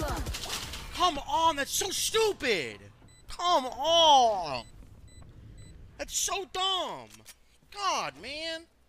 Come on, that's so stupid! Come on! That's so dumb! God, man!